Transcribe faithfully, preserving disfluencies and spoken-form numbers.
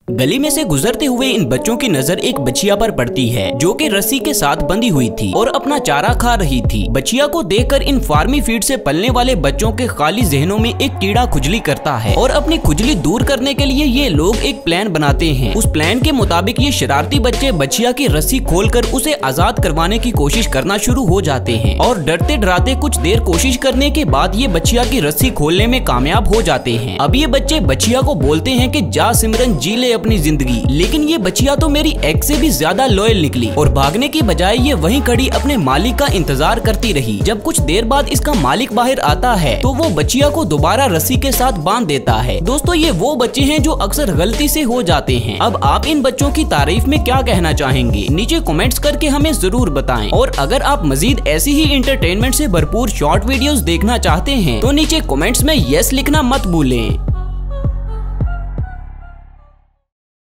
गली में से गुजरते हुए इन बच्चों की नजर एक बछिया पर पड़ती है जो कि रस्सी के साथ बंधी हुई थी और अपना चारा खा रही थी। बछिया को देखकर इन फार्मी फीड से पलने वाले बच्चों के खाली जहनों में एक कीड़ा खुजली करता है और अपनी खुजली दूर करने के लिए ये लोग एक प्लान बनाते हैं। उस प्लान के मुताबिक ये शरारती बच्चे बछिया की रस्सी खोलकर उसे आजाद करवाने की कोशिश करना शुरू हो जाते हैं और डरते डराते कुछ देर कोशिश करने के बाद ये बछिया की रस्सी खोलने में कामयाब हो जाते हैं। अब ये बच्चे बछिया को बोलते हैं कि जा सिमरन जी ले अपनी जिंदगी, लेकिन ये बछिया तो मेरी एक्स से भी ज्यादा लॉयल निकली और भागने की बजाय ये वहीं खड़ी अपने मालिक का इंतजार करती रही। जब कुछ देर बाद इसका मालिक बाहर आता है तो वो बछिया को दोबारा रस्सी के साथ बांध देता है। दोस्तों, ये वो बच्चे हैं जो अक्सर गलती से हो जाते हैं। अब आप इन बच्चों की तारीफ में क्या कहना चाहेंगे? नीचे कमेंट्स करके हमें जरूर बताएं। और अगर आप मजीद ऐसी ही एंटरटेनमेंट से भरपूर शॉर्ट वीडियोस देखना चाहते हैं तो नीचे कमेंट्स में यस लिखना मत भूलें।